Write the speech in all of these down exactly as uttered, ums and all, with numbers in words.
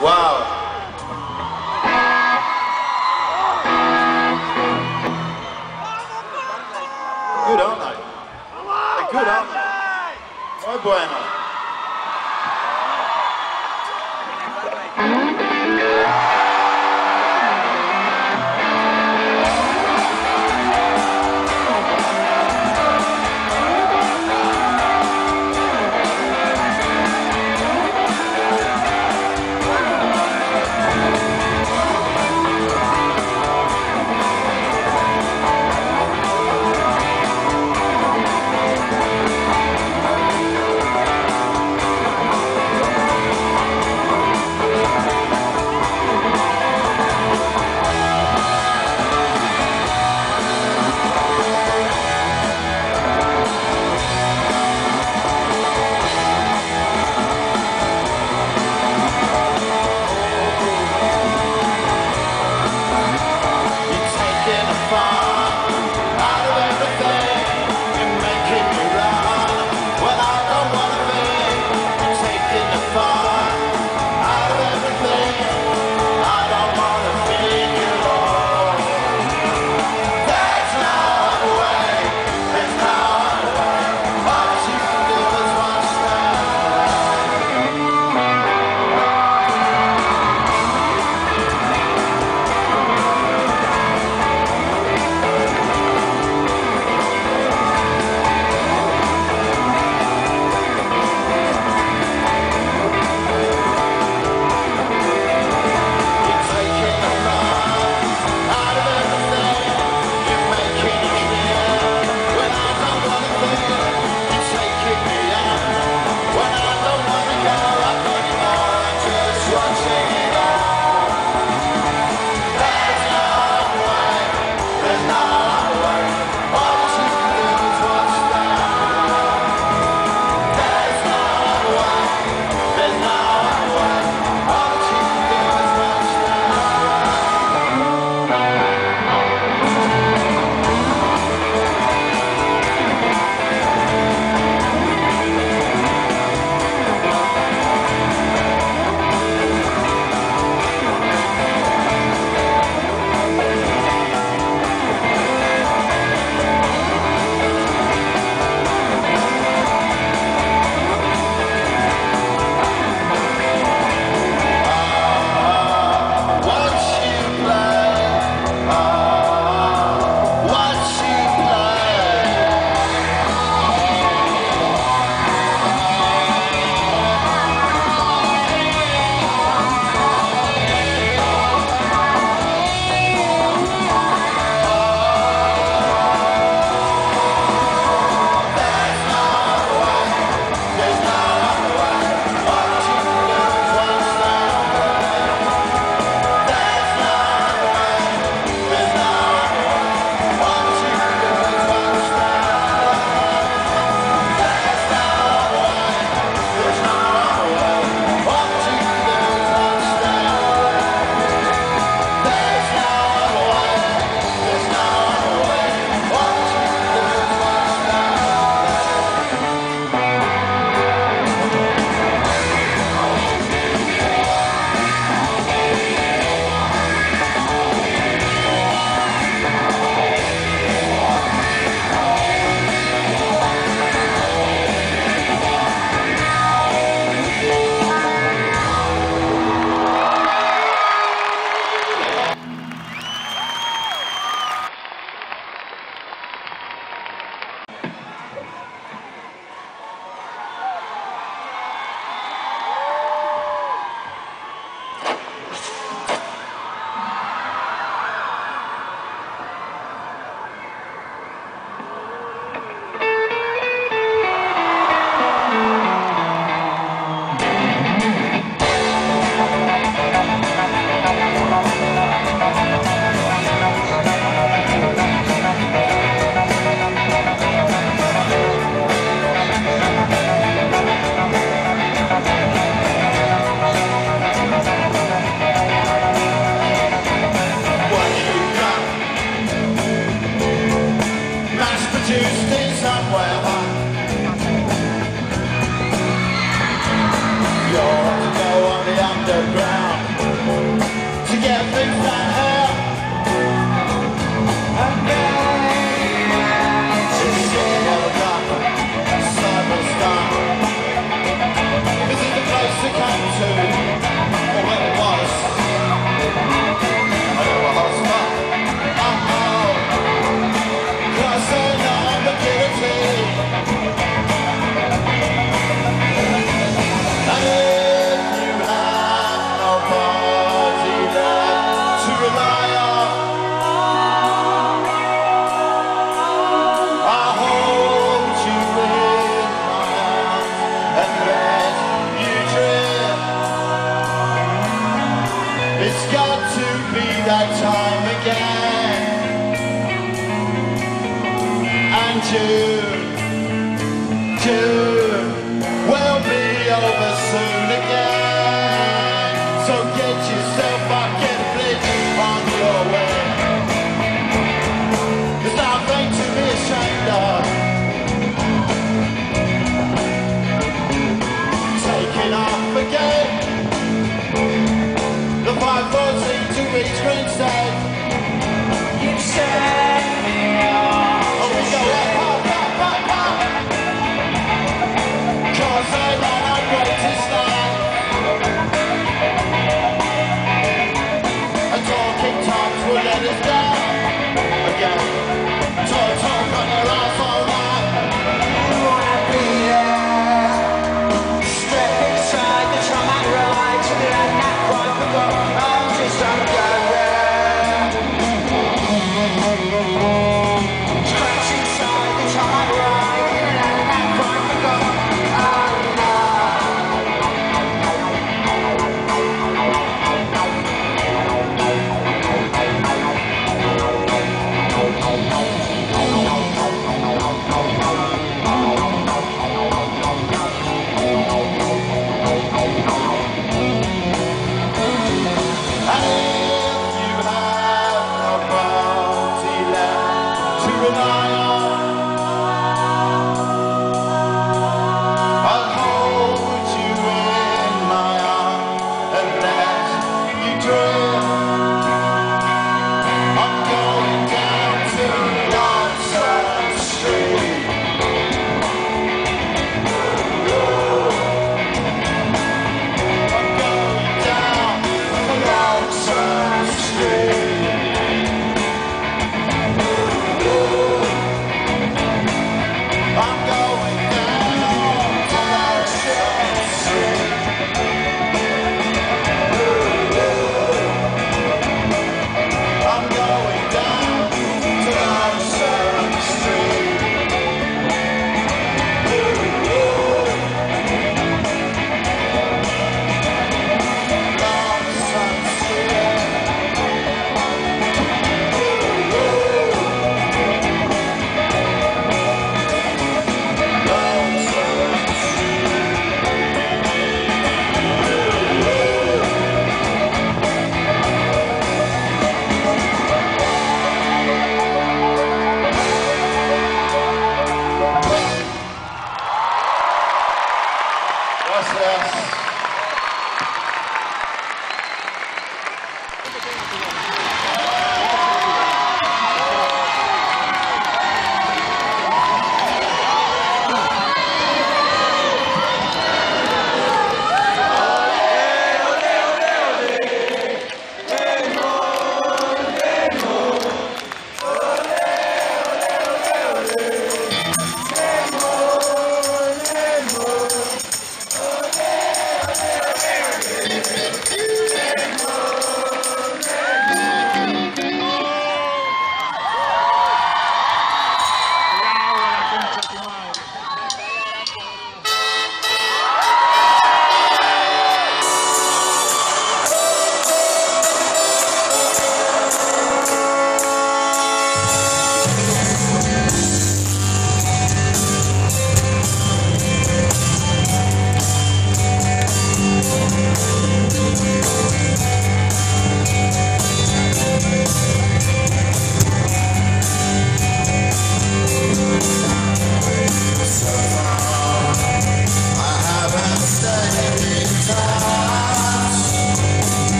Wow. Good, aren't they? They're good, aren't they? Muy bueno. It's got to be that time again. And June, June will be over soon again. So get yourself back and blitz on your way. There's nothing to be ashamed of. Taking off again. The five fourteen to each green side. You set me off. Oh, we go up, up, up, up, up. Cause I ran our greatest night. And talking times will let us down again. Talk, talk on your ass all night. You wanna be there. Step inside the tram and ride to the end that right for go. I'm just on the scratch inside the tram and ride to the end that right for go.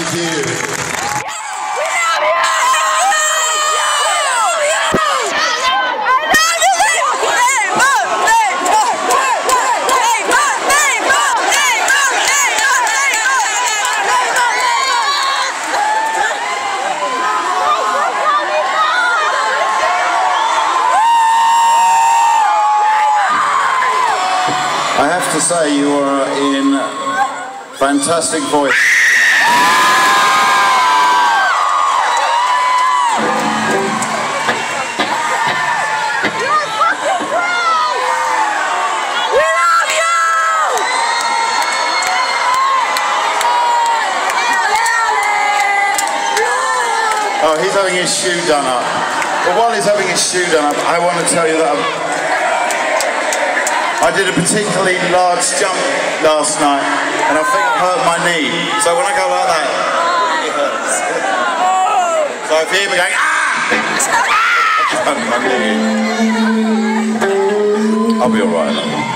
Thank you. I have to say, you are in fantastic voice. Oh, he's having his shoe done up. But while he's having his shoe done up, I want to tell you that I'm, I did a particularly large jump last night, and I think I hurt my knee. So when I go like that, it hurts. So if you hear me going, ah! I'll be alright.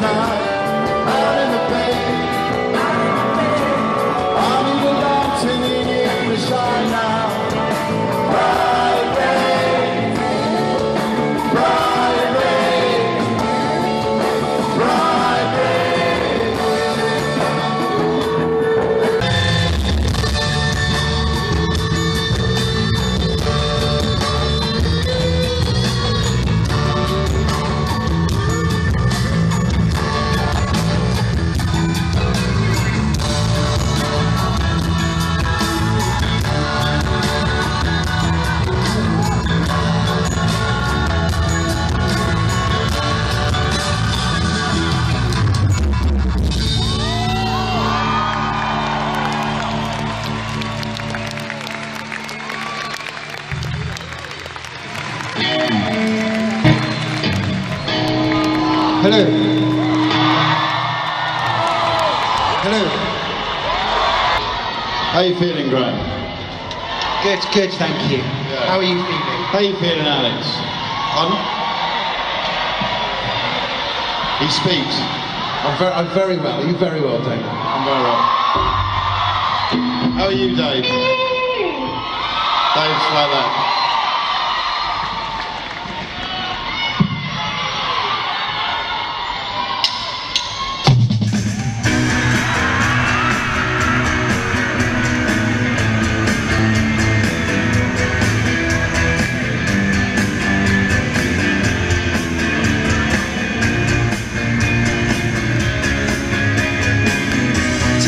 tonight, out in the bay. I'm even dancing in the English line now. Bright rain, bright rain, bright rain. Hello. Hello. How are you feeling, Graham? Good, good, thank you. Yeah. How are you feeling? How are you feeling, Alex? Pardon? He speaks. I'm very, I'm very well. You very well, Dave. I'm very well. How are you, Dave? Dave's like that.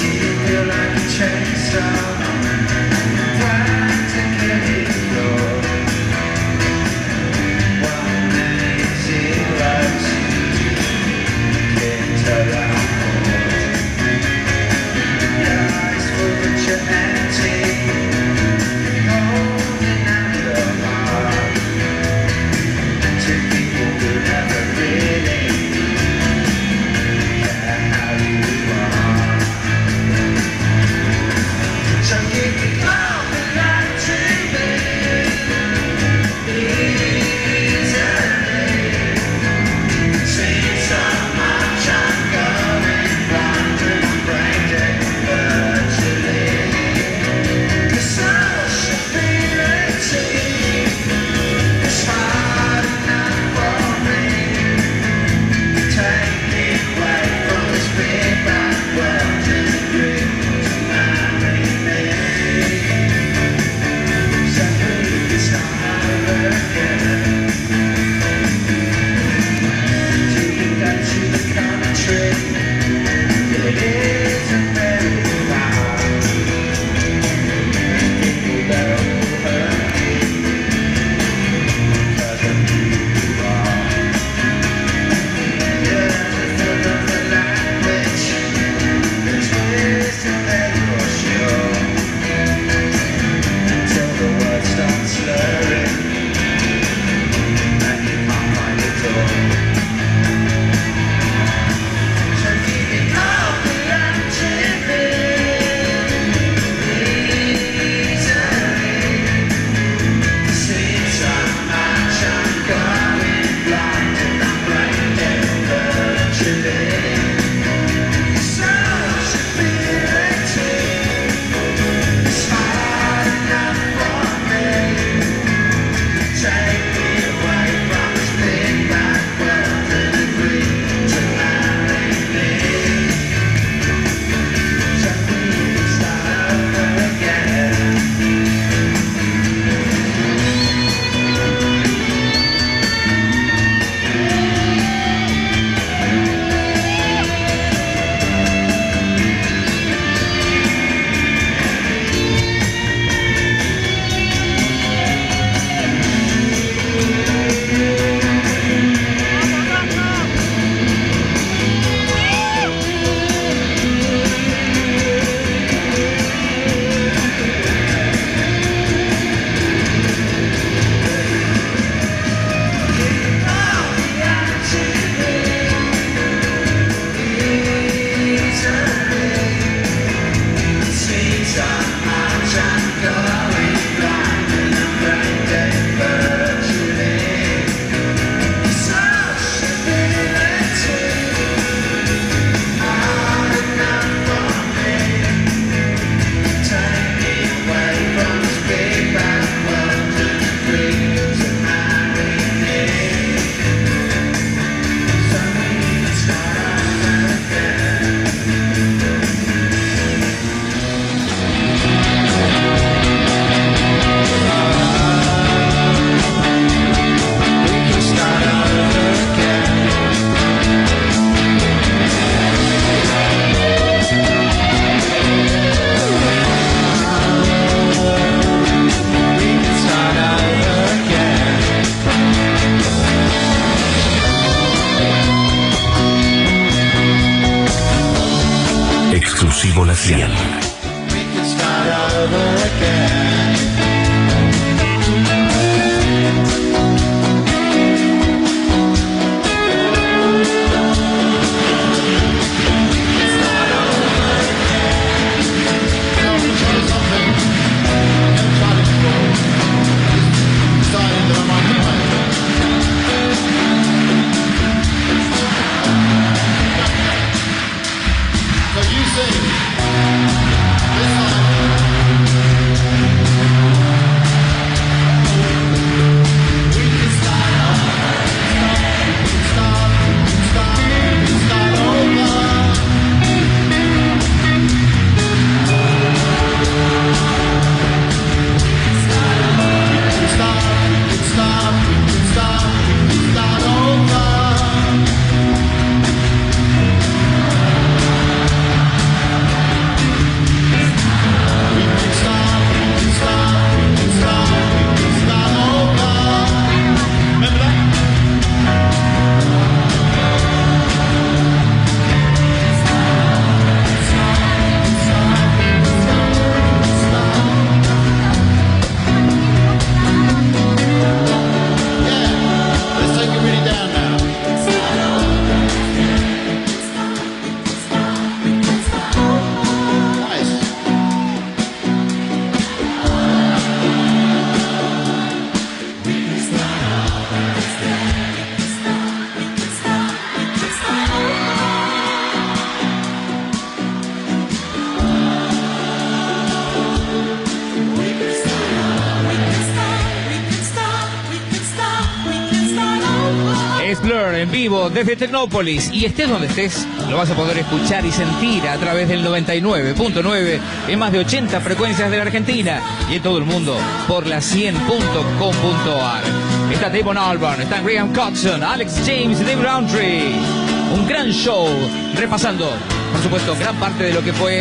Practically Exclusivo La cien. We can start over again. En vivo desde Tecnópolis, y estés donde estés, lo vas a poder escuchar y sentir a través del noventa y nueve punto nueve en más de ochenta frecuencias de la Argentina y en todo el mundo por la cien punto com punto a r. Está Damon Albarn, está Graham Coxon, Alex James y Dave Rowntree. Un gran show repasando, por supuesto, gran parte de lo que fue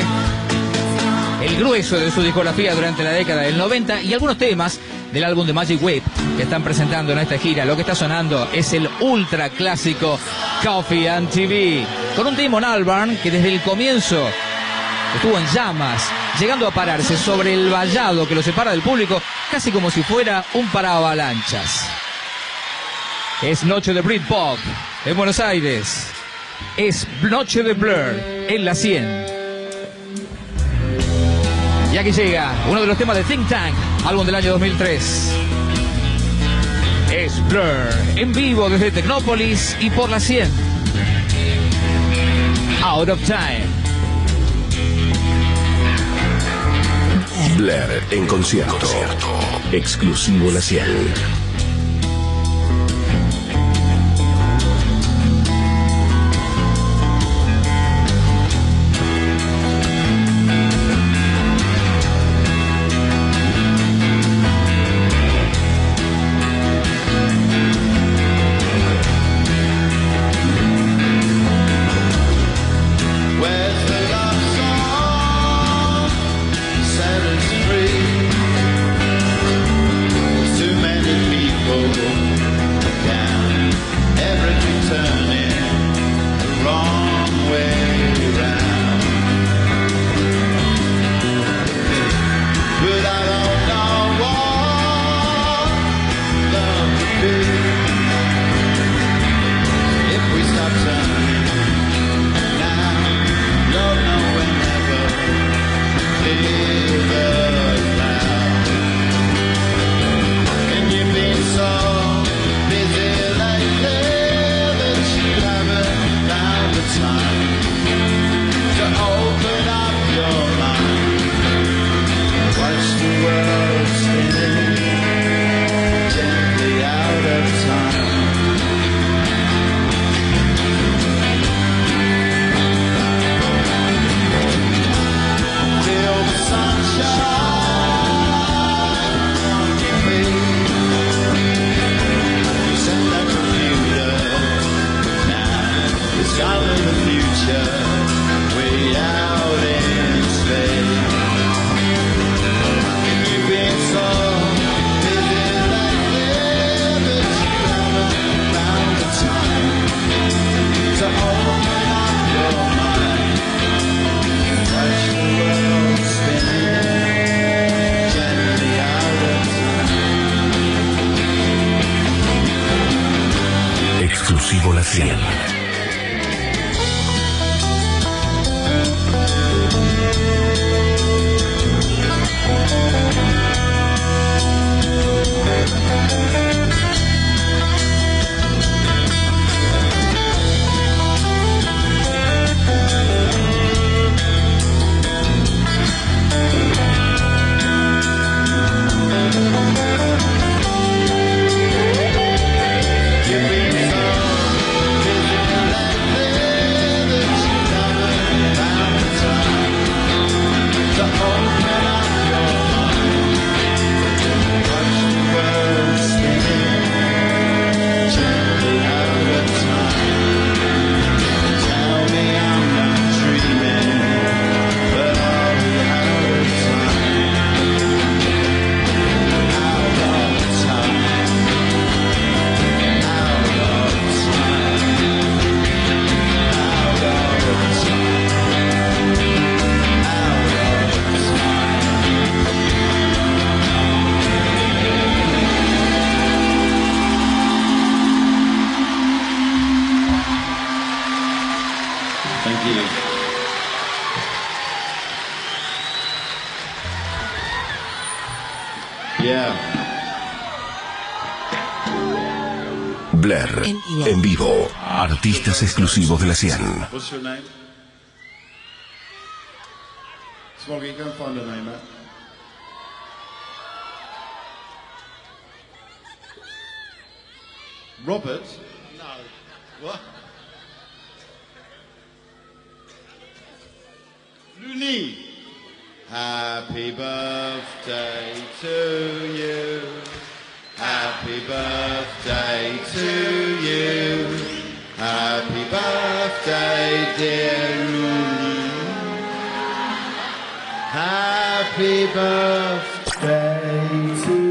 el grueso de su discografía durante la década del noventa y algunos temas del álbum de Magic Whip que están presentando en esta gira. Lo que está sonando es el ultra clásico Coffee and T V, con un Damon Albarn que desde el comienzo estuvo en llamas, llegando a pararse sobre el vallado que lo separa del público, casi como si fuera un paraavalanchas. Es noche de Britpop en Buenos Aires, es noche de Blur en la cien. Y aquí llega uno de los temas de Think Tank, álbum del año dos mil tres. Es Blur, en vivo desde Tecnópolis y por la cien. Out of Time. Blur en concierto. Exclusivo La cien. Blair, en vivo, artistas exclusivos de la cien. What's your name? Smoggy, go and find a name, Matt. Robert? No. What? Looney. Happy birthday to you. Happy birthday to you. Happy birthday, dear Looney. Happy birthday to you.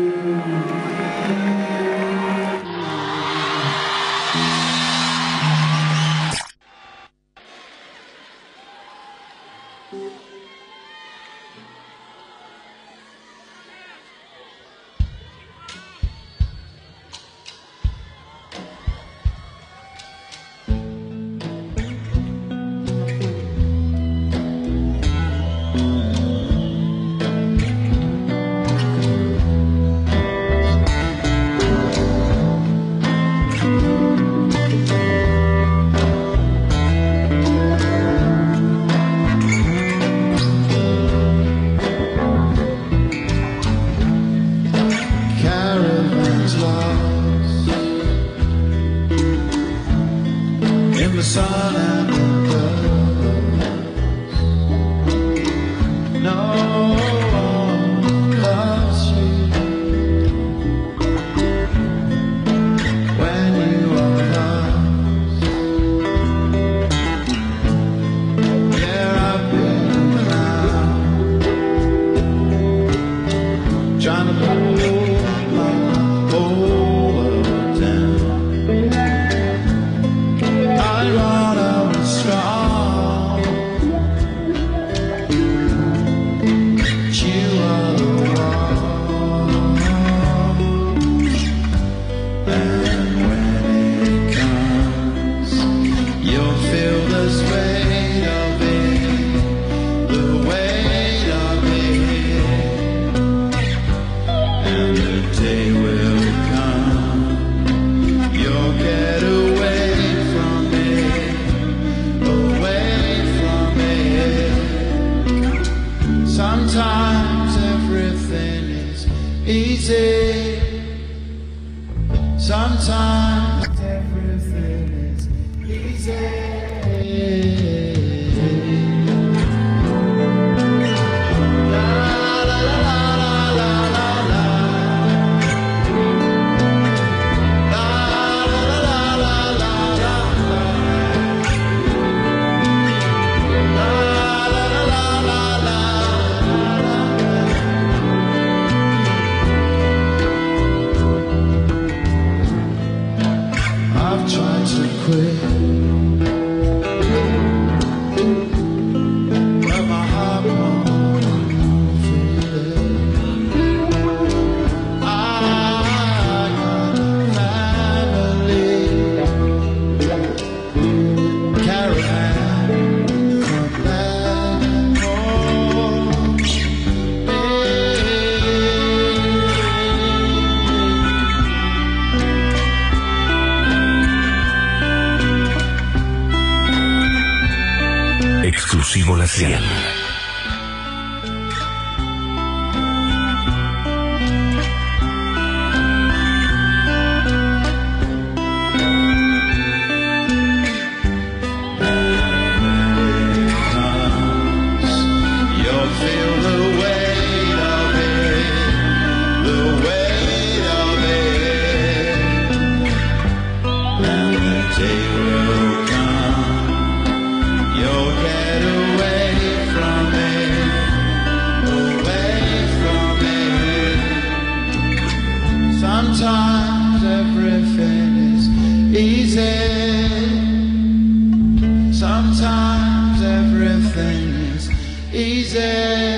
Sometimes everything is easy. Sometimes everything is easy. I've tried to quit, Exclusivo La cien. Sometimes everything is easy. Sometimes everything is easy.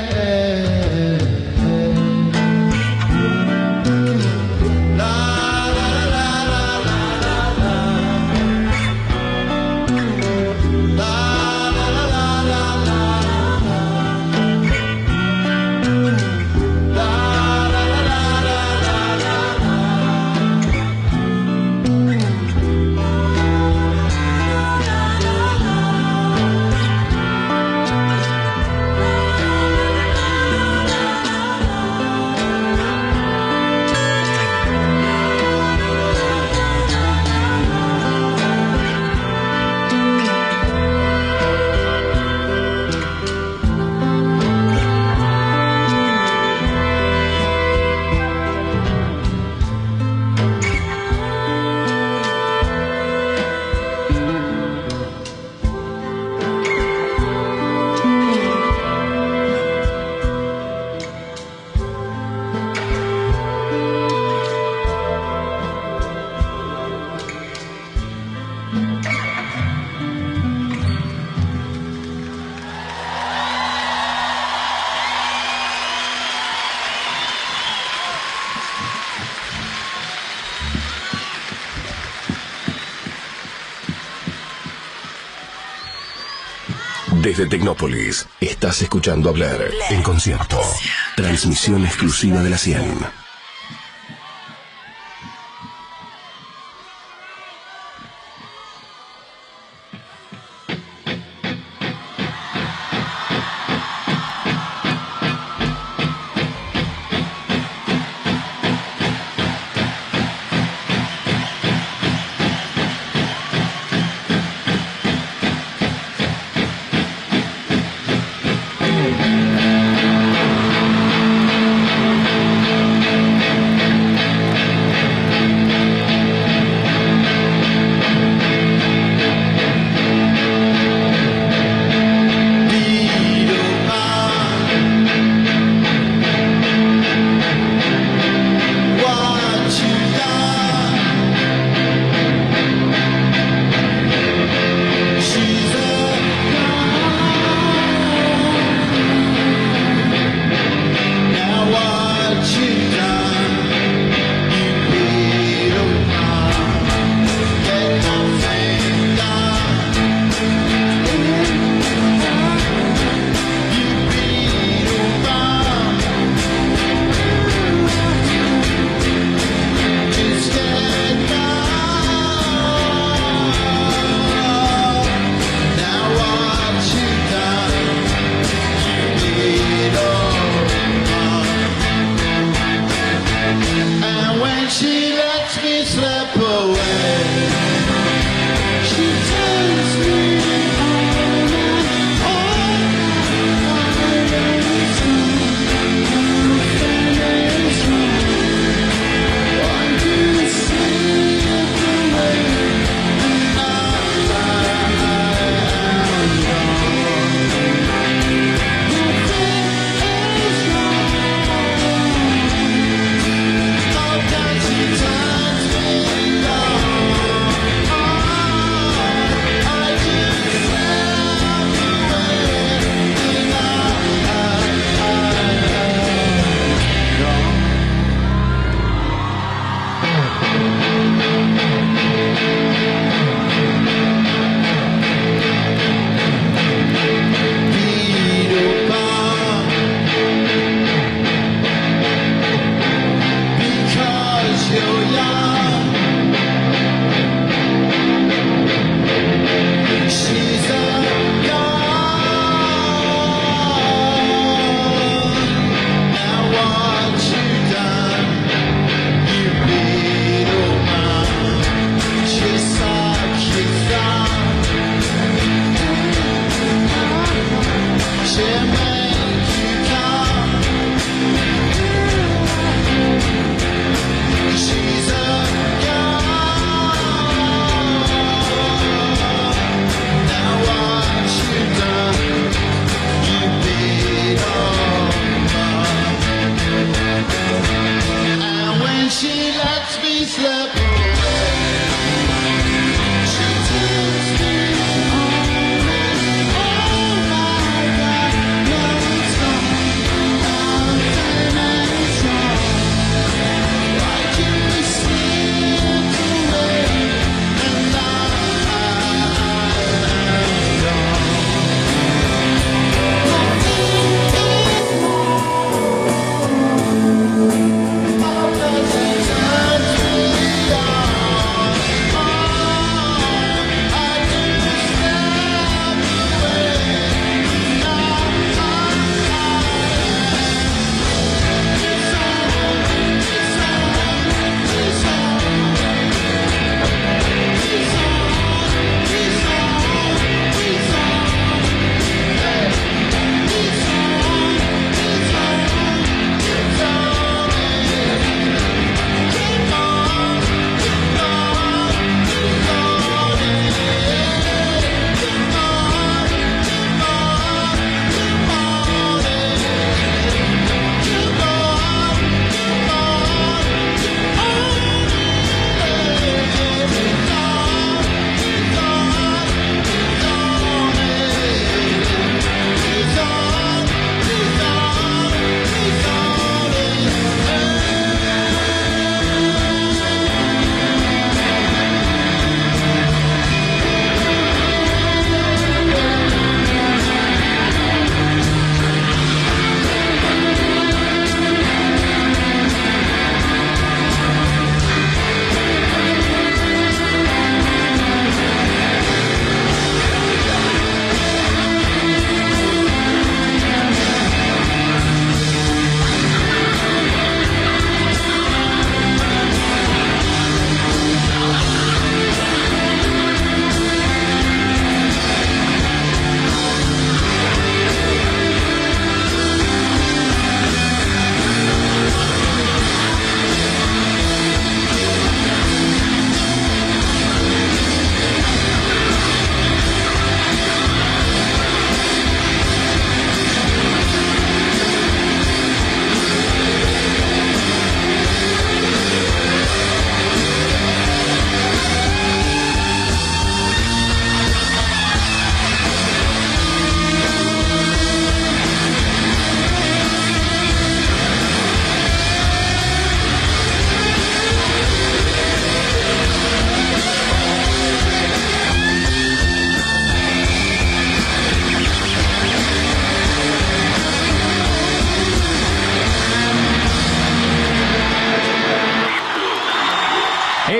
Desde Tecnópolis, estás escuchando hablar en concierto. Transmisión exclusiva de La cien.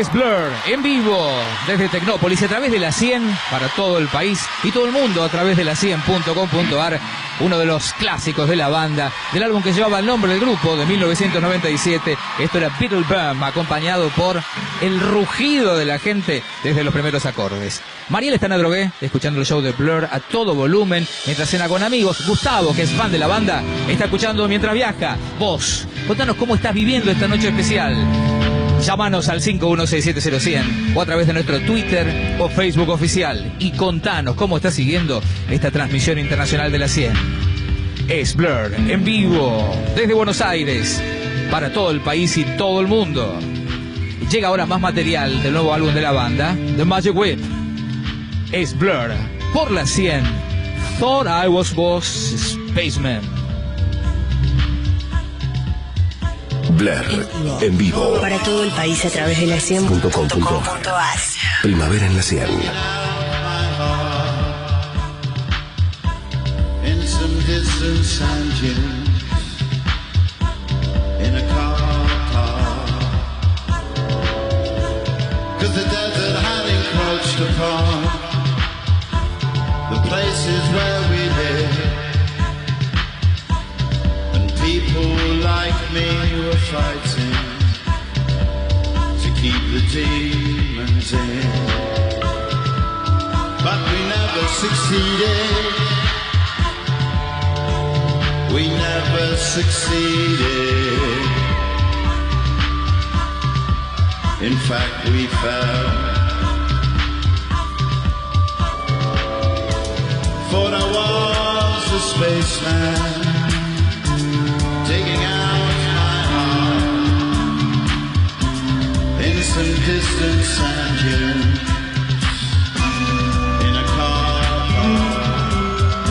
Es Blur, en vivo, desde Tecnópolis, a través de la cien, para todo el país y todo el mundo, a través de la cien punto com punto ar, uno de los clásicos de la banda, del álbum que llevaba el nombre del grupo, de mil novecientos noventa y siete. Esto era Beetle Bum, acompañado por el rugido de la gente desde los primeros acordes. Mariel está en la drogué, escuchando el show de Blur a todo volumen, mientras cena con amigos. Gustavo, que es fan de la banda, está escuchando mientras viaja. Vos, contanos cómo estás viviendo esta noche especial. Llámanos al cinco uno seis siete cero cien o a través de nuestro Twitter o Facebook oficial y contanos cómo estás siguiendo esta transmisión internacional de la cien. Es Blur, en vivo, desde Buenos Aires, para todo el país y todo el mundo. Llega ahora más material del nuevo álbum de la banda, The Magic Whip. Es Blur, por la cien. Thought I Was Was Spaceman. Blur, en vivo. Para todo el país a través de la cien punto com punto ar. Primavera en la cien. In some distant sand dunes, in a car park, 'cause the desert had encroached upon the places where we live, and people like me were fighting to keep the demons in, but we never succeeded. We never succeeded. In fact, we fell. Thought I was a spaceman, digging out my heart in some distant sand dunes, in a car park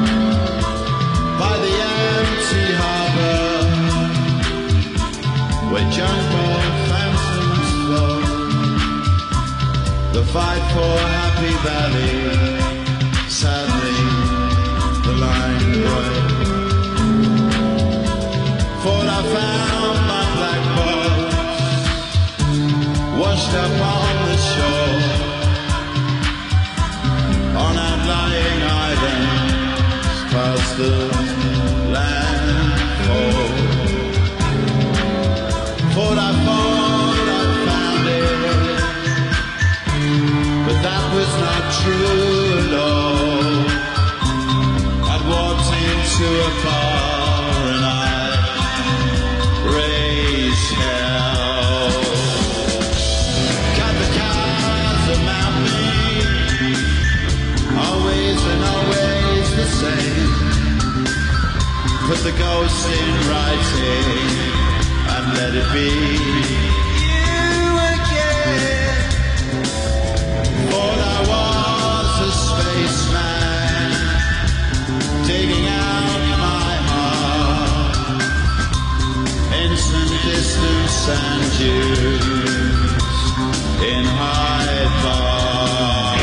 by the empty harbor, where junk-boat phantoms flow. The fight for Happy Valley, sadly, the line broke. Thought I found my black box, washed up on the shore, on outlying islands, past the landfall. Thought I thought I found it, but that was not true at all. I'd walked into a bar and I raised hell. Got the cars about me, always and always the same. Put the ghost in writing and let it be you again. Thought I was a spaceman, digging out my heart in some distant sand dunes in Hyde Park.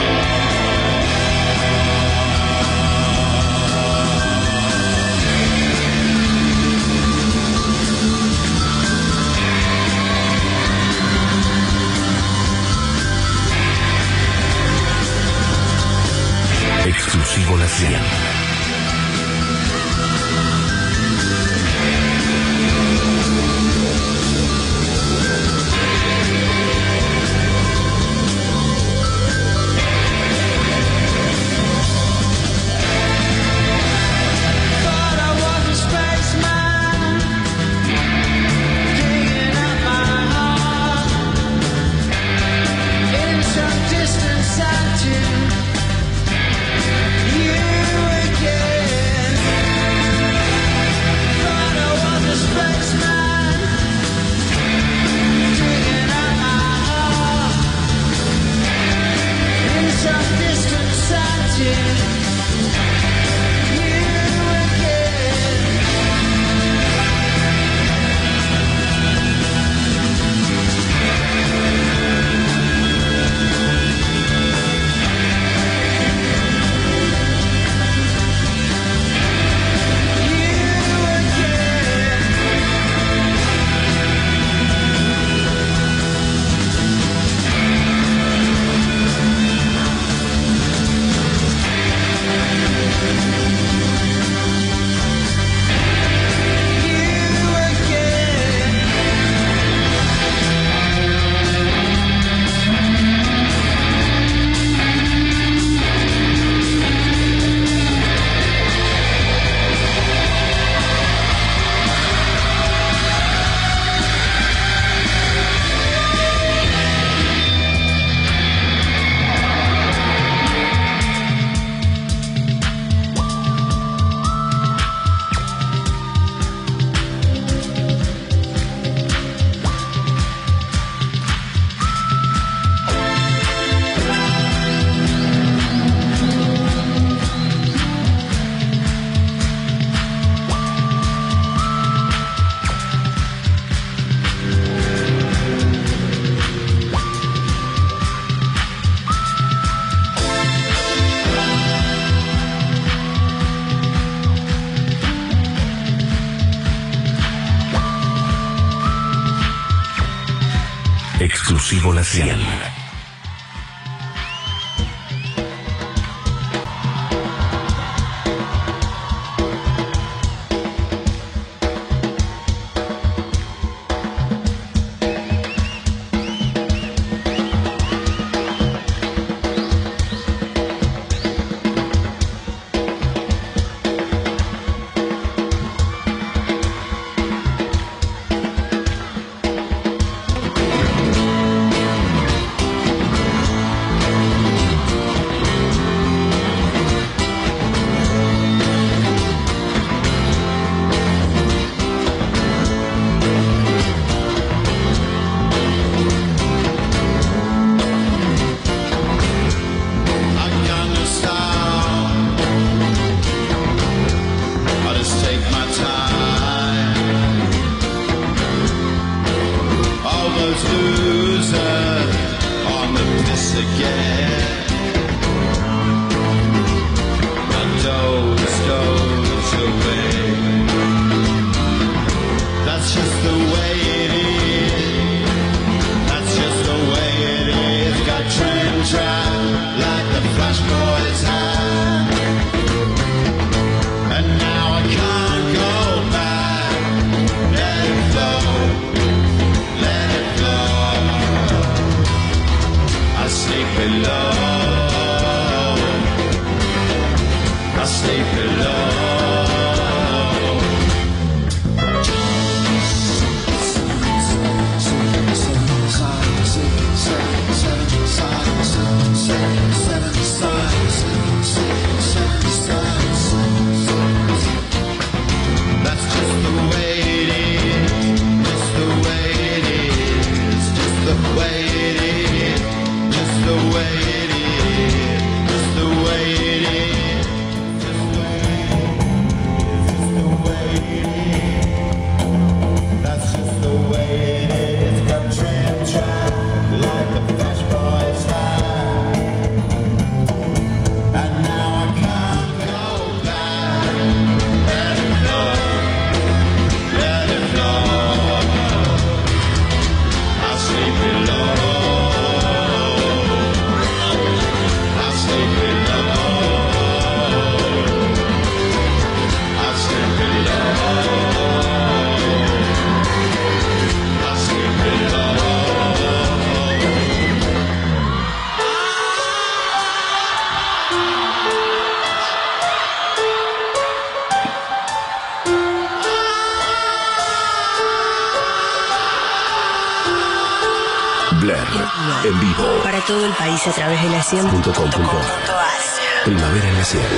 exclusivo La cien. En vivo. Para todo el país a través de la cien punto com punto ar. Primavera en la cien.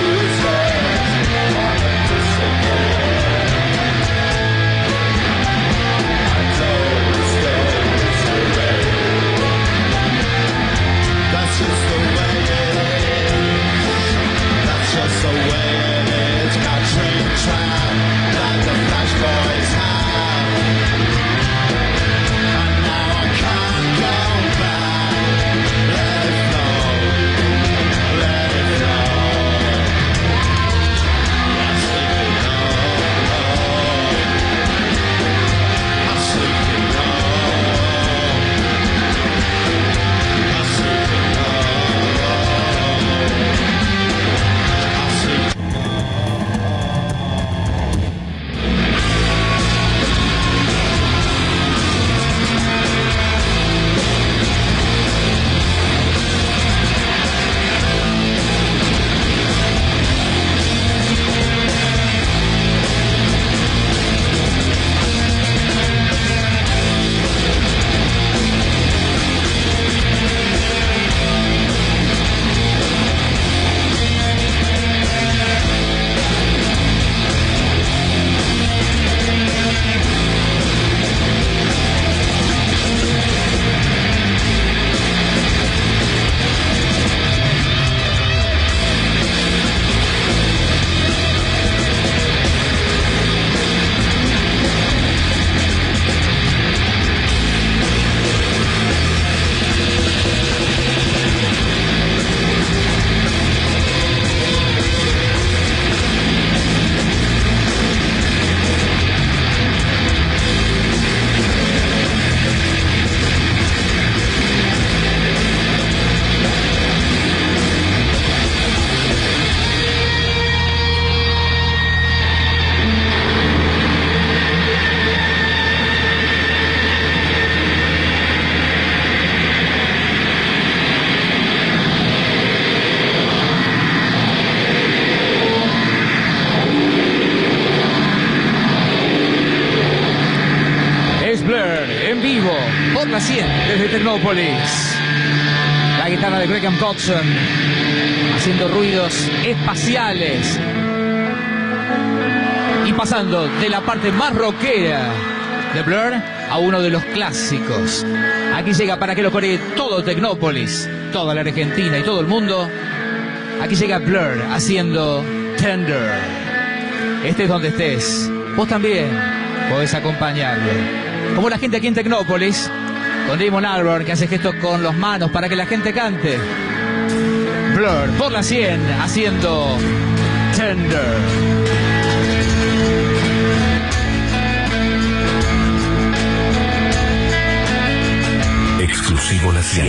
All en vivo por la cien desde Tecnópolis. La guitarra de Graham Coxon haciendo ruidos espaciales y pasando de la parte más rockera de Blur a uno de los clásicos. Aquí llega para que lo coree todo Tecnópolis, toda la Argentina y todo el mundo. Aquí llega Blur haciendo Tender. Estés donde estés, vos también podés acompañarlo. Como la gente aquí en Tecnópolis, con Damon Albarn, que hace gestos con las manos para que la gente cante. Blur por la cien haciendo Tender. Exclusivo La cien.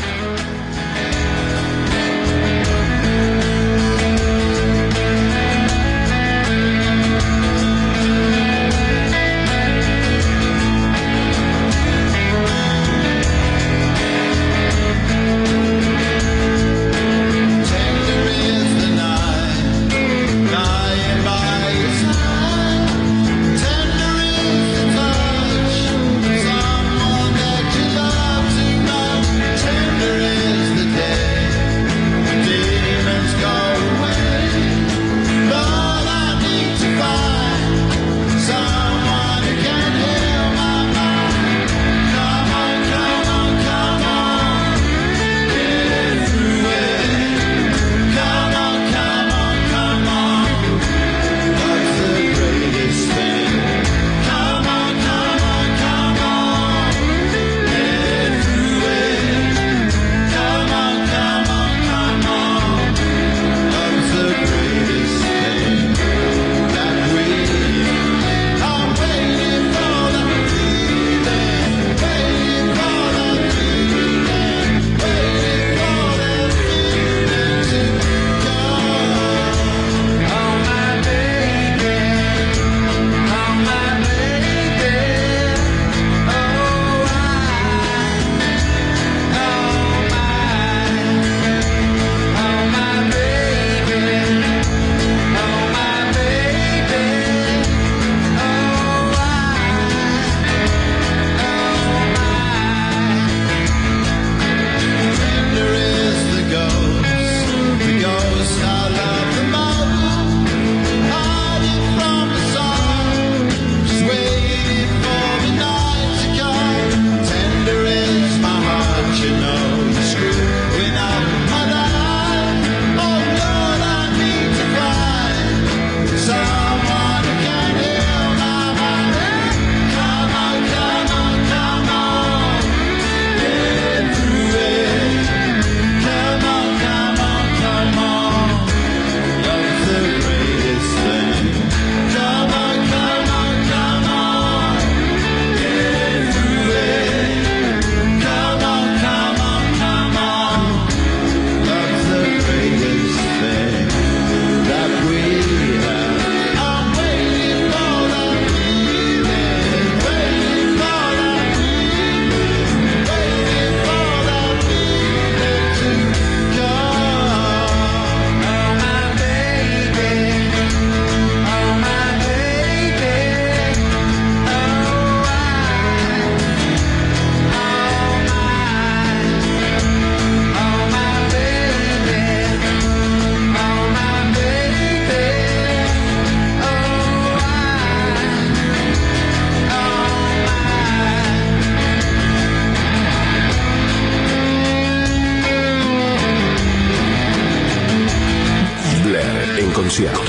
Concierto.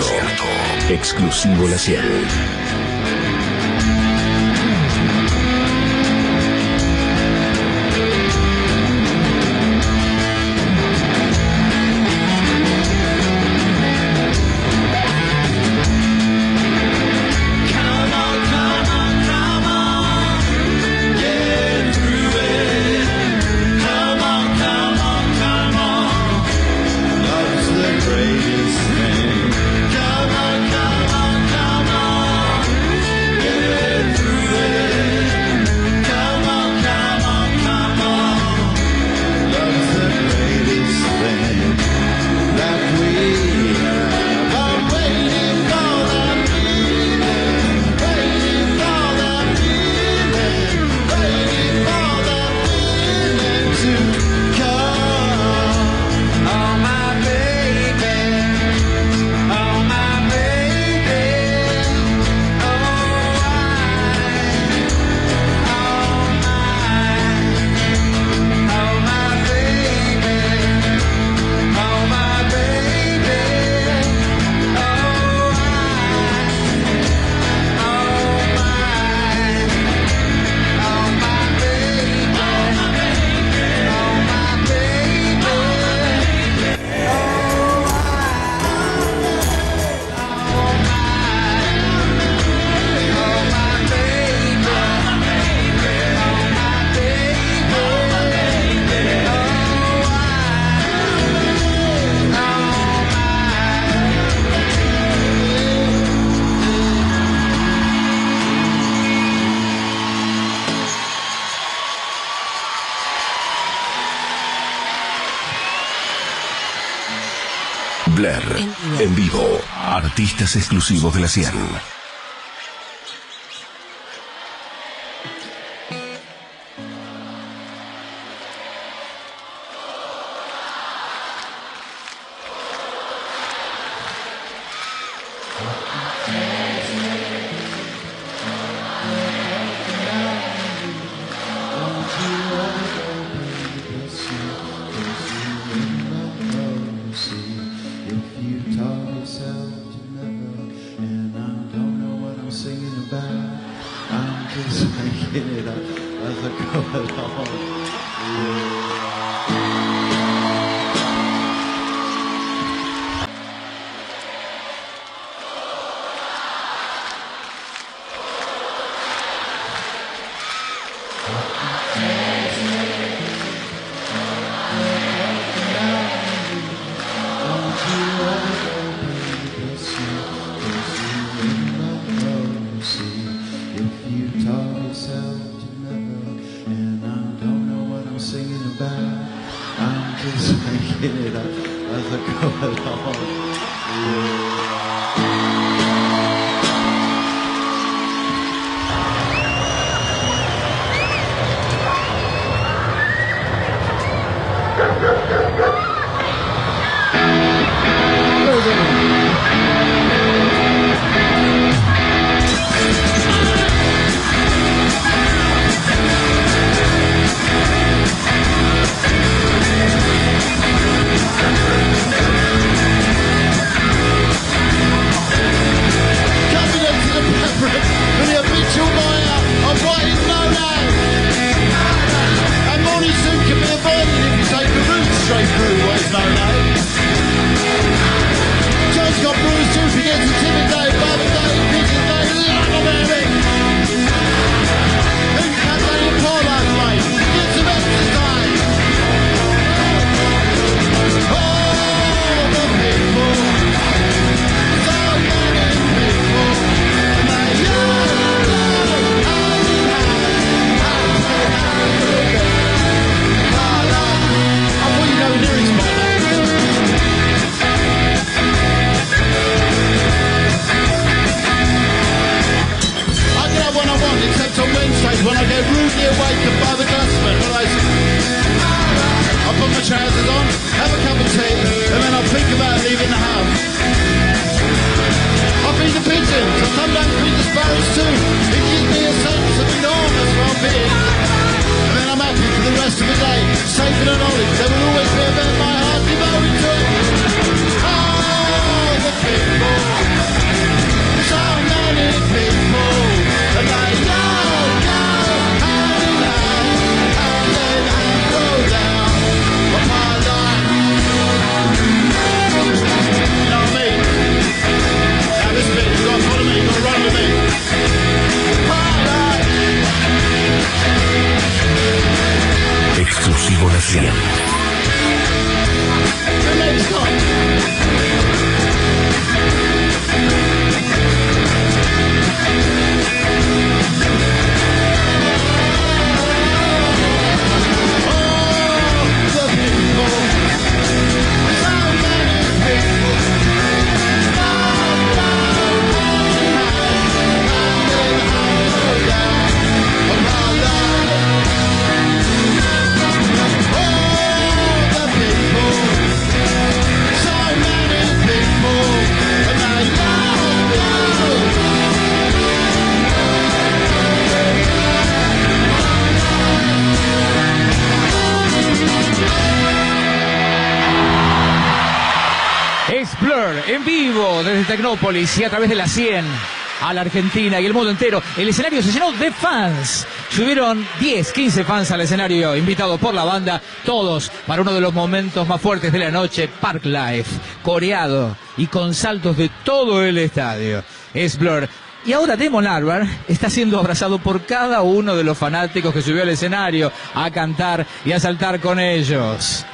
Exclusivo La cien. Greatest thing. Come on, come on, come on. Blair, en vivo. Artistas exclusivos de la cien. Exclusivo La cien. Blur en vivo desde Tecnópolis y a través de la cien a la Argentina y el mundo entero. El escenario se llenó de fans. Subieron diez, quince fans al escenario invitados por la banda, todos para uno de los momentos más fuertes de la noche, Parklife, coreado y con saltos de todo el estadio. Es Blur. Y ahora Damon Albarn está siendo abrazado por cada uno de los fanáticos que subió al escenario a cantar y a saltar con ellos.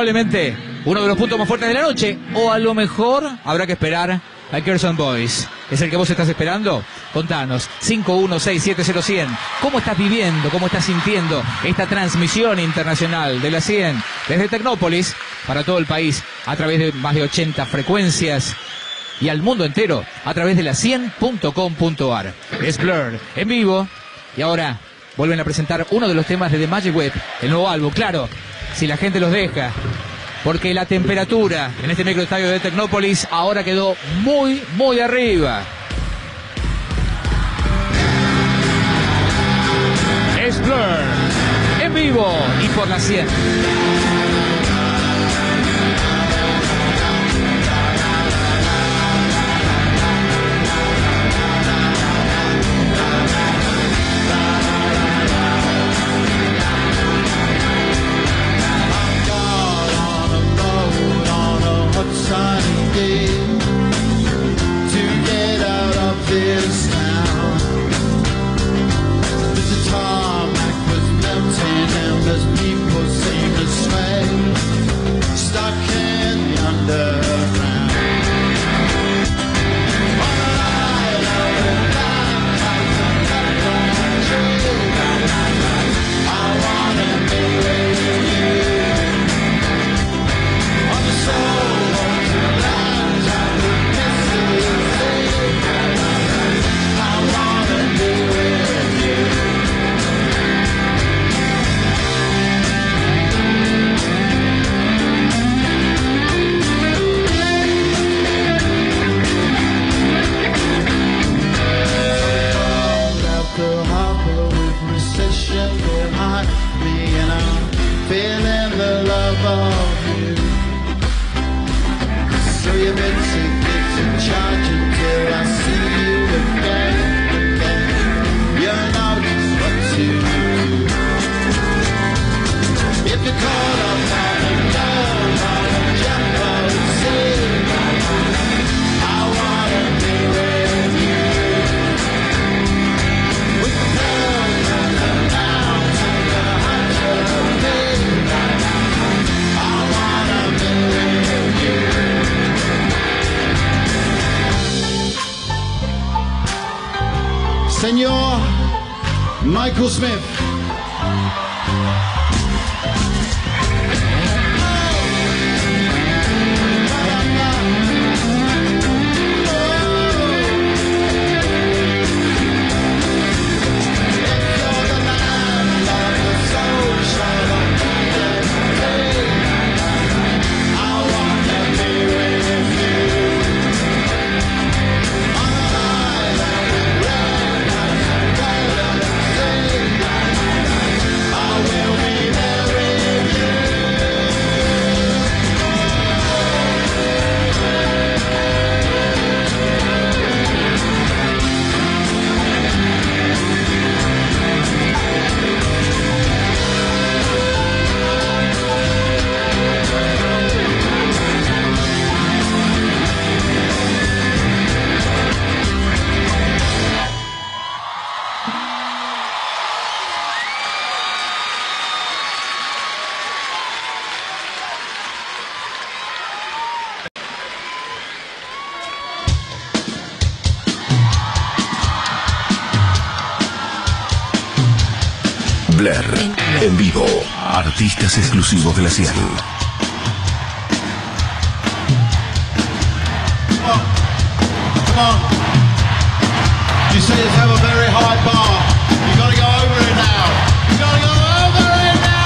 Probablemente uno de los puntos más fuertes de la noche, o a lo mejor habrá que esperar a Curzon Boys. ¿Es el que vos estás esperando? Contanos, cinco uno seis siete cero cien. ¿Cómo estás viviendo, cómo estás sintiendo esta transmisión internacional de la cien desde Tecnópolis para todo el país a través de más de ochenta frecuencias y al mundo entero a través de la cien punto com punto ar? Es Blur en vivo y ahora vuelven a presentar uno de los temas de The Magic Web, el nuevo álbum, claro, si la gente los deja. Porque la temperatura en este microestadio de Tecnópolis ahora quedó muy, muy arriba. Es Blur, en vivo y por la cien. Sunny day to get out of this town. The tarmac was melting and as people seemed to sway, stuck in the underground. On an island of lighthouse and that tree, I wanna be with you. On the soul. Behind me and I'm feeling the love of you. So you better get in charge until I see you again, again. You know just what to do. If you call up on the door on a jumbo sea, I wanna be with you. We can go Senor Michael Smith. Blur, en vivo, artistas exclusivos de la cien. Come on. Come on. You see us have a very high bar. You gotta go over it now. You gotta go over it now.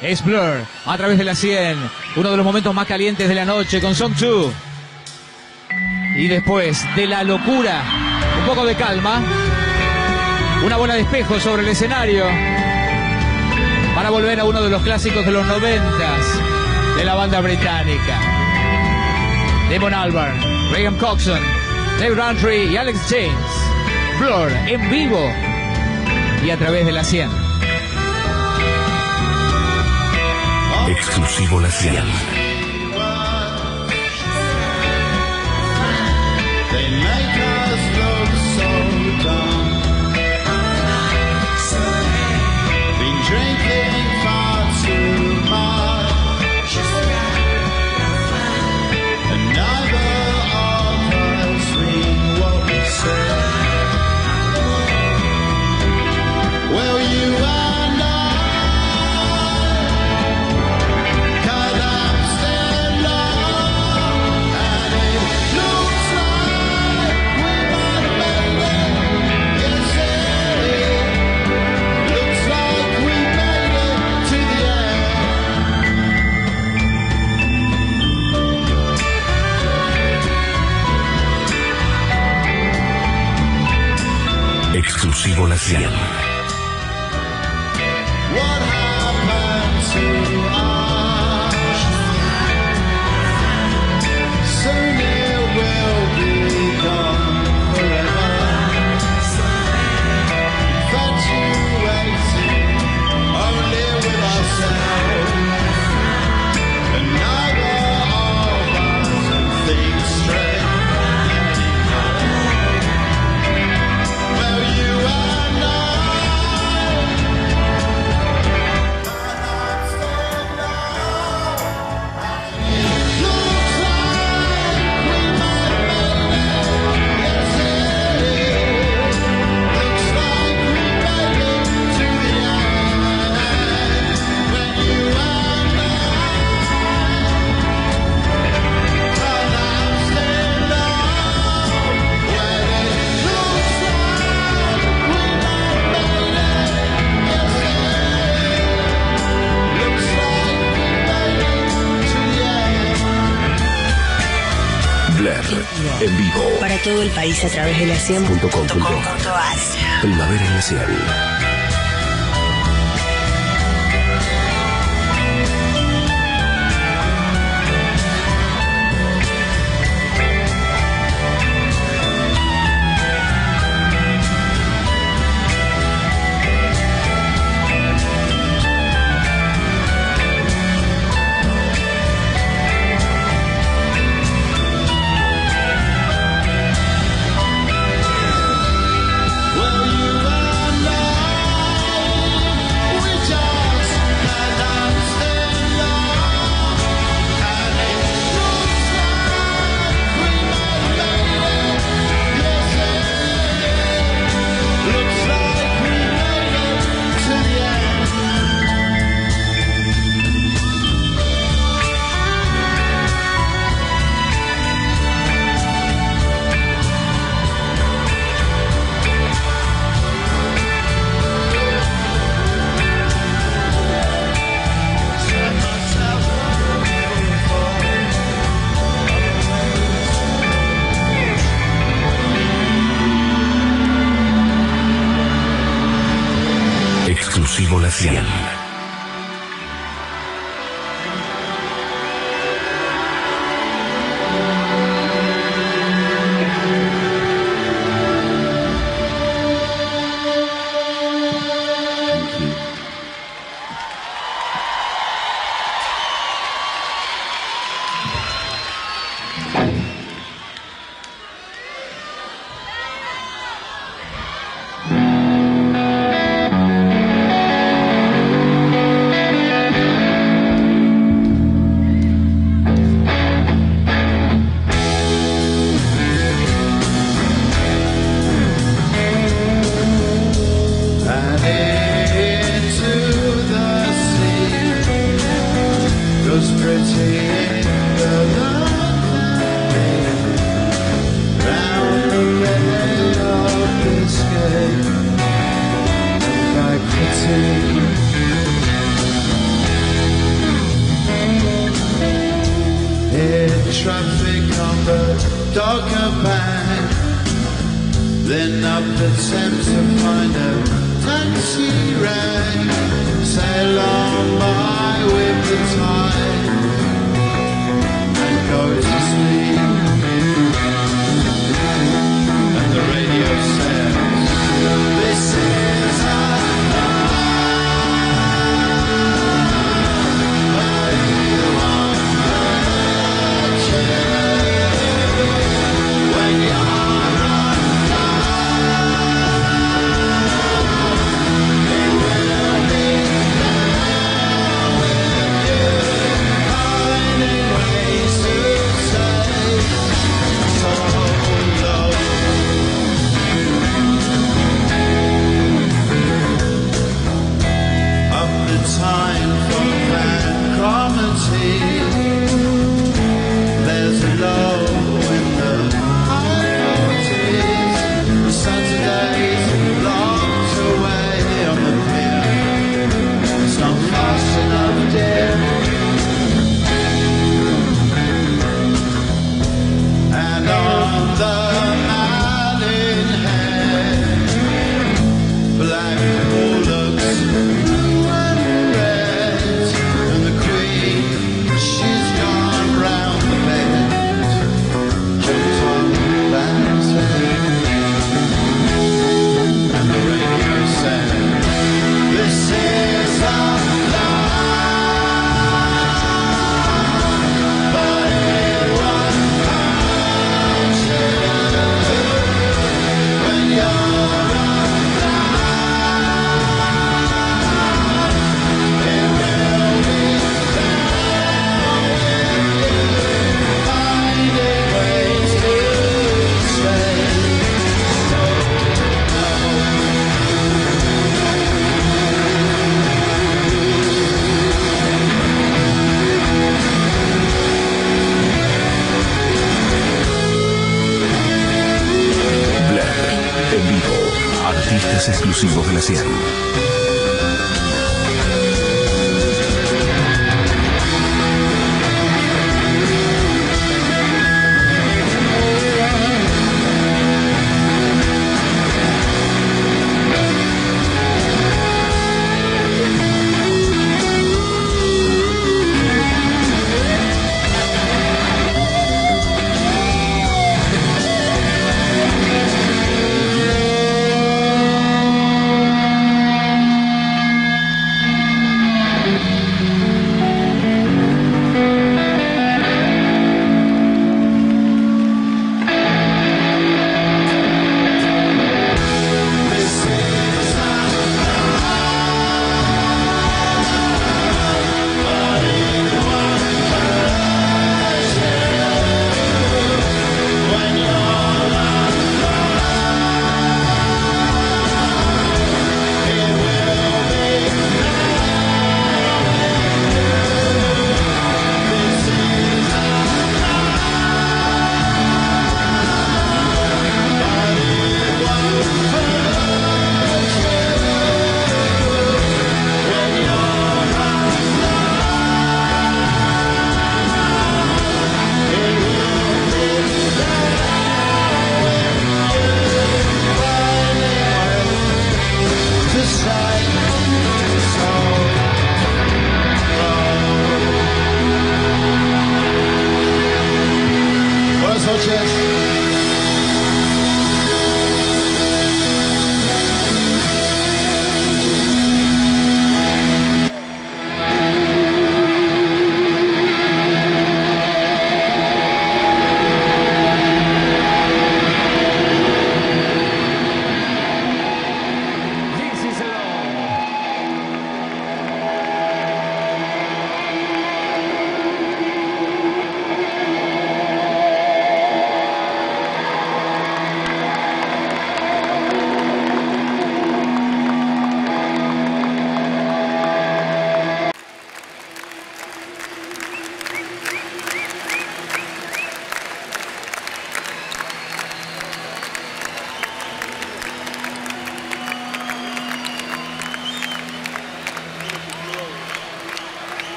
Es Blur, a través de la cien. Uno de los momentos más calientes de la noche con Song dos. Y después de la locura, un poco de calma. Una bola de espejo sobre el escenario. Para volver a uno de los clásicos de los noventas de la banda británica. Damon Albarn, Graham Coxon, Dave Rowntree y Alex James. Blur en vivo y a través de la cien. Exclusivo la cien. They make us look so dumb. Been drinking far too much. And neither of us mean what we say. Well, you and I collapsed in love, and it looks like we might have made it. Yes, it looks like we made it to the end. Exclusivo la cien. What happened to us? Soon it will be gone forever. Infatuated only with ourselves, and neither of us can think straight anymore. Well, you and I. Blur en vivo. Para todo el país a través de la cien punto com punto ar. Primavera en la cien. Well, you and I, we just collapsed in love, and it looks like we might have made it. Yes, it looks like we made it to the end. Set myself Exclusivo la cien. time for bankruptcy. There's a low in the high forties. Saturdays locked away on the pier. It's not fast enough, dear. And on the Malin head, black bullocks blue and red, and the queen, she's gone round the bend, jumped on the band's head, and the radio said, this is our life, but it won't hurt you when you're En vivo, artistas exclusivos de la cien.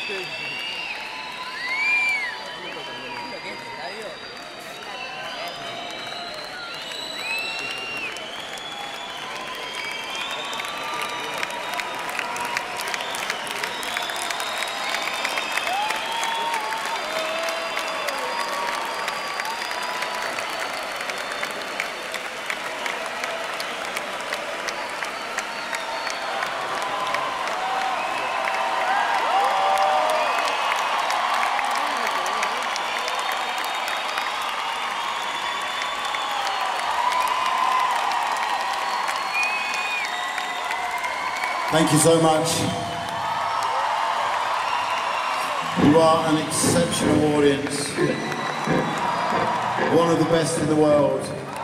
Thank you so much. You are an exceptional audience. One of the best in the world.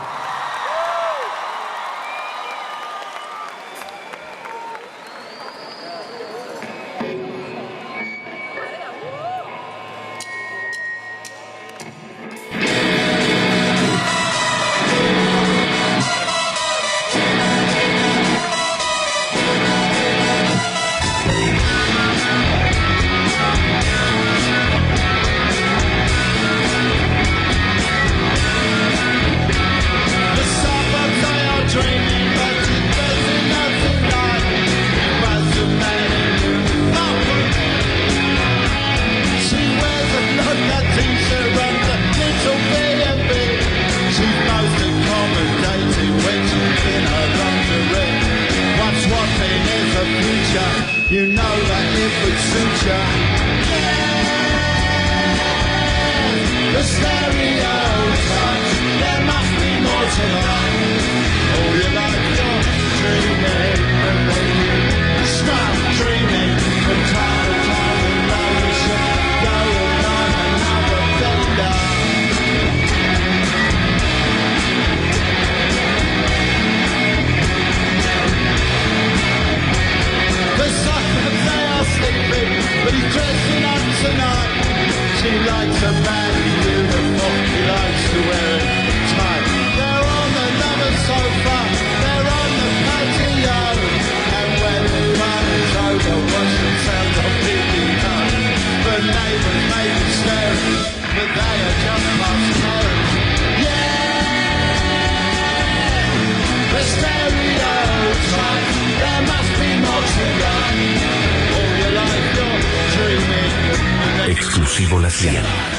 You know that it would suit you. The stereotypes, there must be more to life. Oh, you like your dreaming, and when you start dreaming, from time to time you know you should go on another bender. But he's dressing up tonight. She likes a baggy uniform, he likes to wear it tight. They're on another sofa, they're on the patio, and when the fun is over, watch themselves on video. The neighbours may be staring, but they are just past parents. Yeah, the stereotypes, there must be more to life. Exclusivo La cien.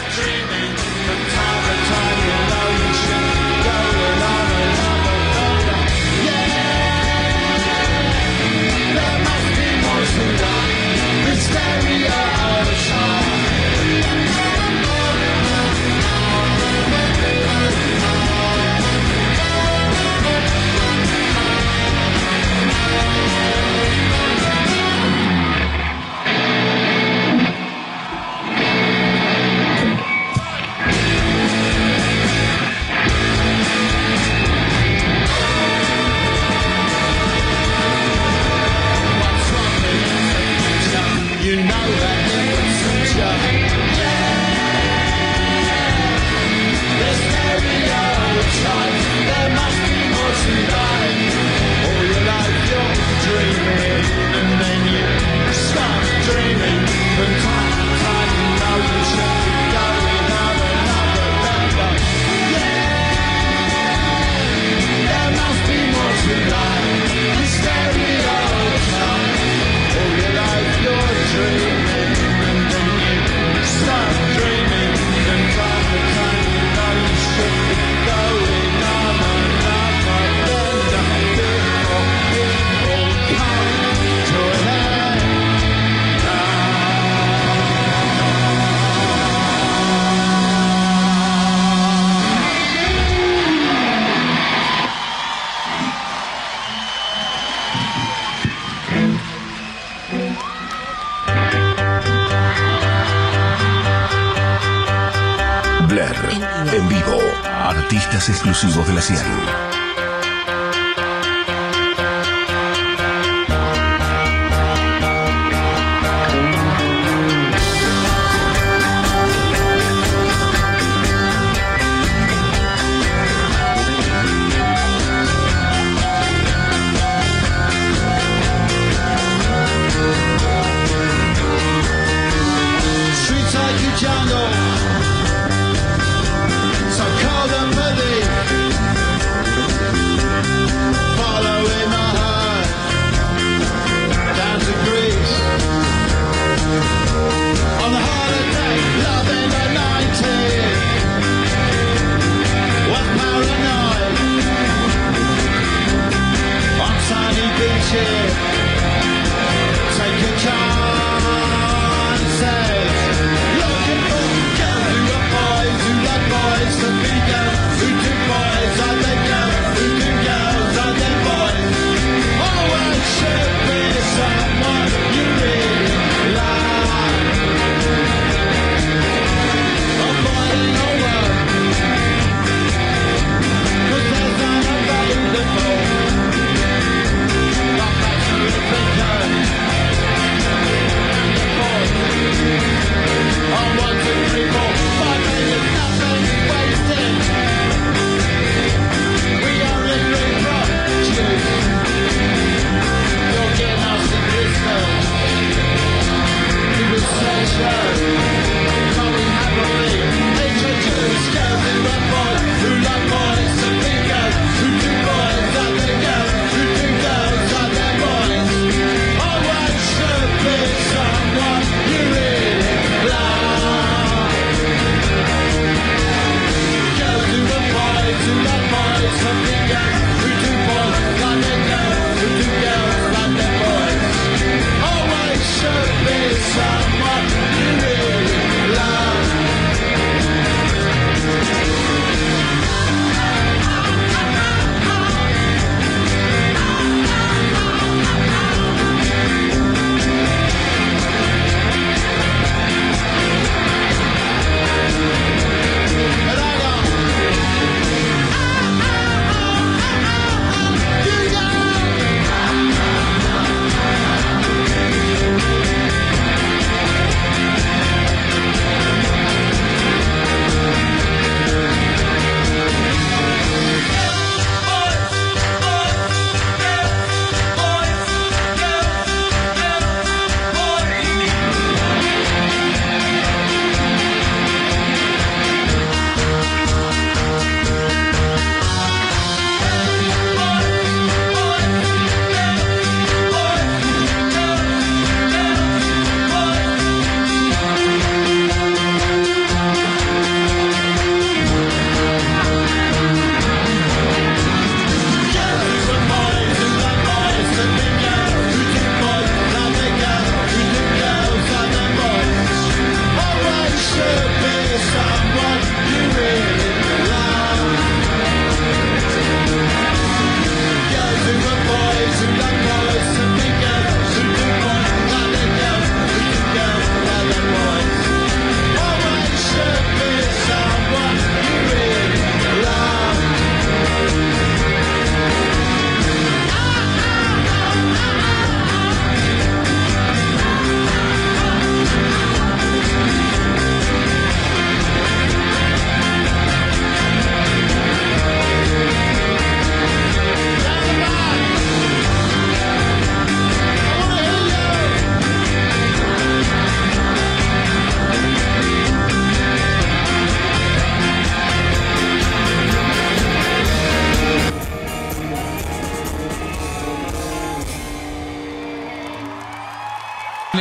En vivo, artistas exclusivos de La cien.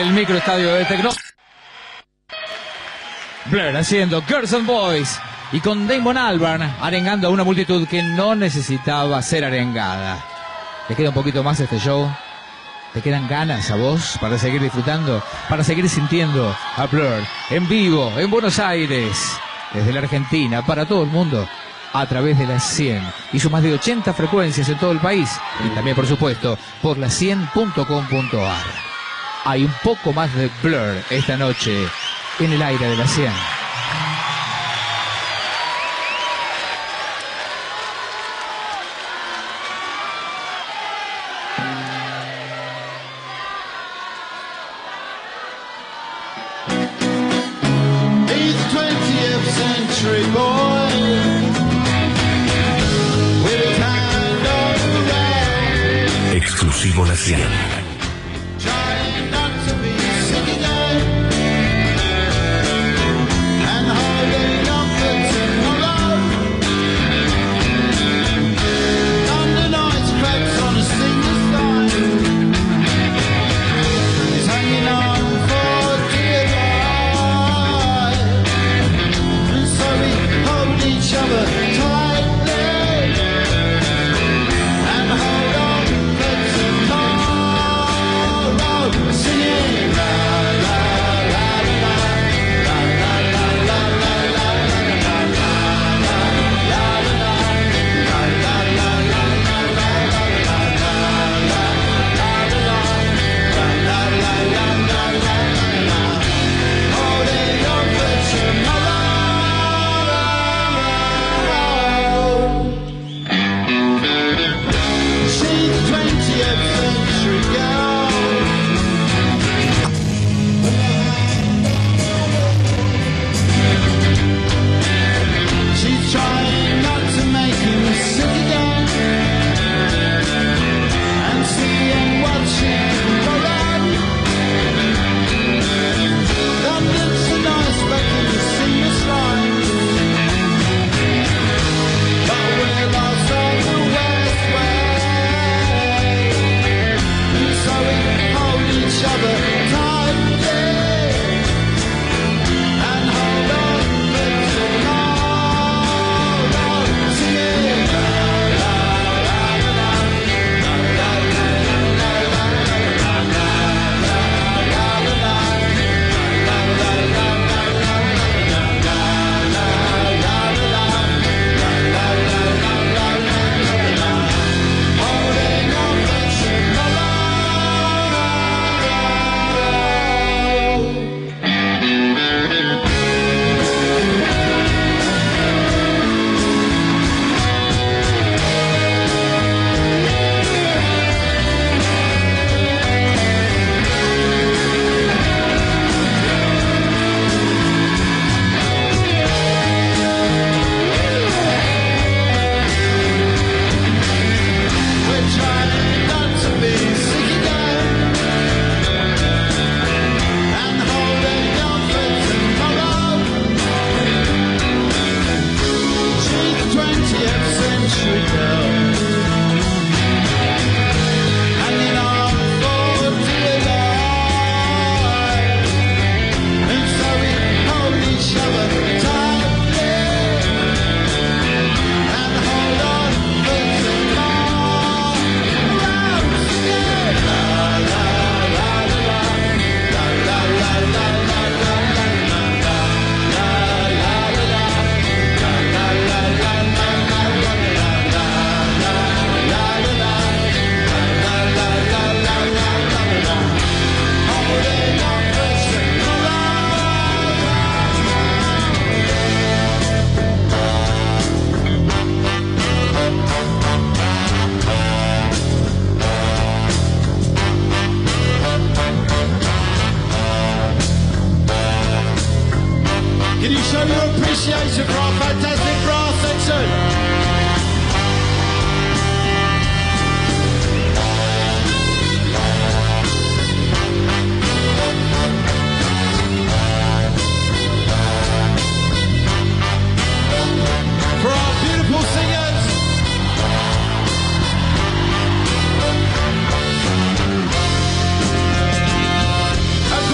el microestadio de Tecno. Blur haciendo Girls and Boys y con Damon Albarn arengando a una multitud que no necesitaba ser arengada. ¿Te queda un poquito más este show? ¿Te quedan ganas a vos para seguir disfrutando, para seguir sintiendo a Blur en vivo en Buenos Aires, desde la Argentina, para todo el mundo, a través de las cien y sus más de ochenta frecuencias en todo el país, y también, por supuesto, por la cien punto com punto a r? Hay un poco más de Blur esta noche en el aire de la cien. Exclusivo La cien. appreciation for our fantastic brass section. For our beautiful singers. And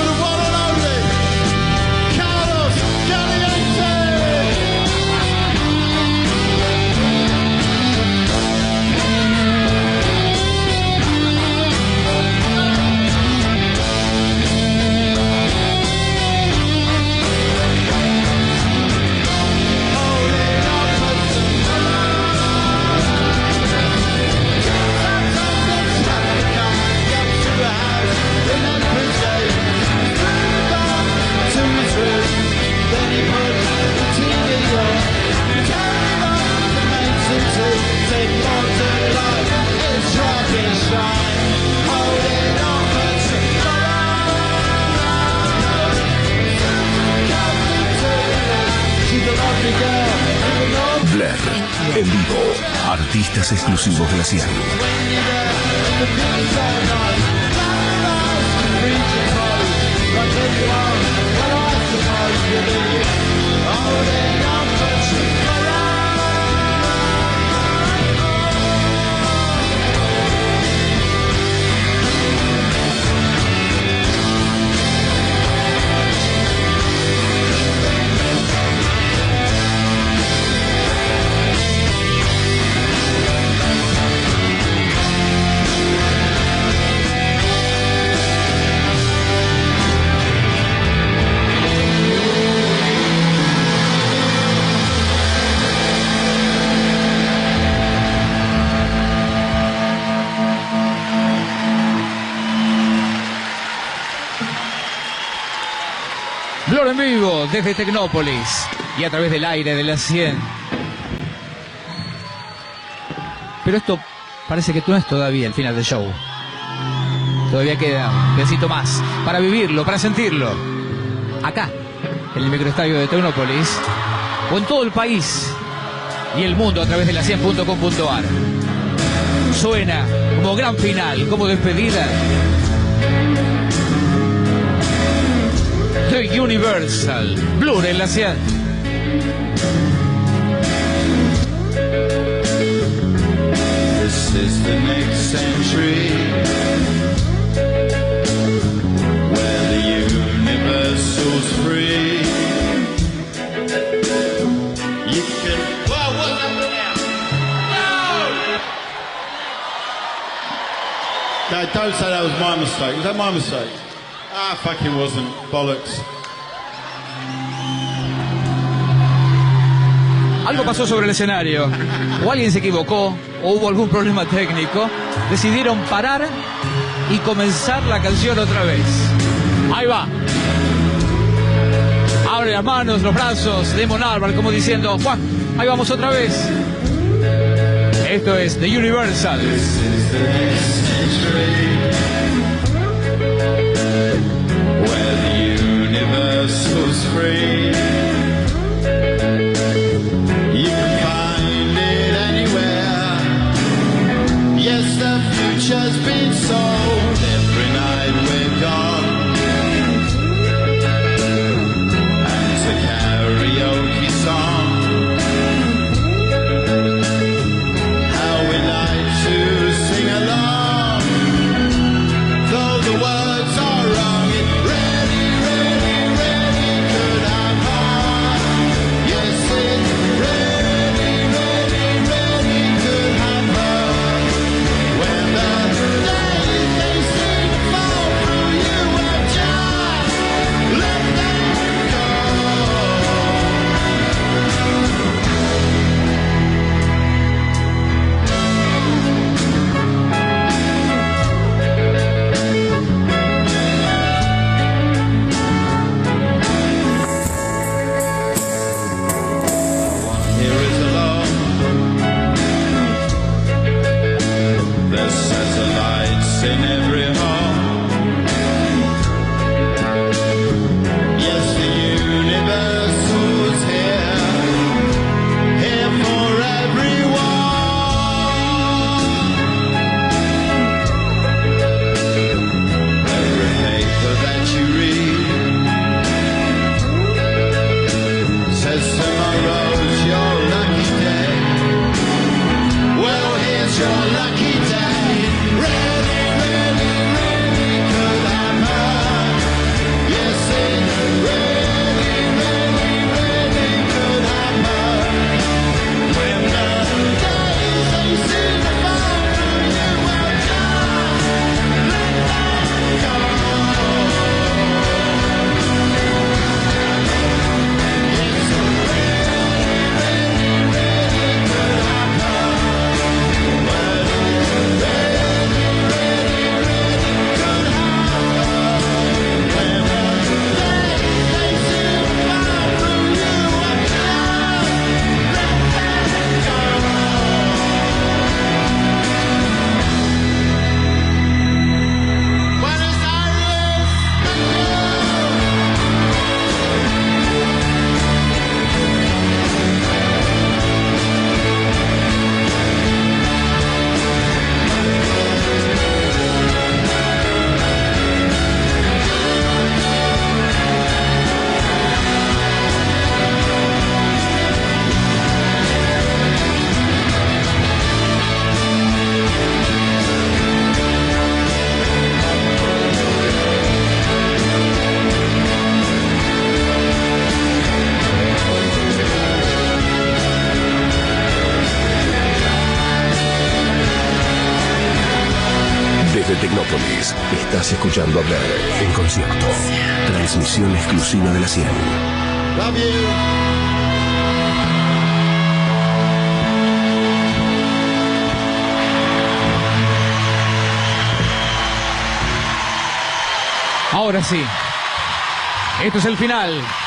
artistas exclusivos de la C I A N. Blur en vivo desde Tecnópolis y a través del aire de la cien. Pero esto parece que no es todavía el final del show. Todavía queda un pedacito más para vivirlo, para sentirlo. Acá, en el microestadio de Tecnópolis, o en todo el país y el mundo a través de la cien punto com punto ar. Suena como gran final, como despedida. The Universal, Blur en la cien. This is the next century, where the universal's free. You can. Whoa, what's happening now? No! No, don't say that was my mistake. Was that my mistake? Ah, fucking wasn't. Bollocks. Algo pasó sobre el escenario, o alguien se equivocó, o hubo algún problema técnico. Decidieron parar y comenzar la canción otra vez. Ahí va. Abre las manos, los brazos, Damon Albarn como diciendo, Juan, ahí vamos otra vez. Esto es The Universal. Where the universal's free. You can find it anywhere. Yes, the future's been sold. Every night we're gone. And it's a karaoke song. How we like to sing along. Though the words are wrong, it really, really, really could have gone. Tecnópolis. Estás escuchando a Blair en concierto. Transmisión exclusiva de la cien. Love you. Ahora sí, esto es el final.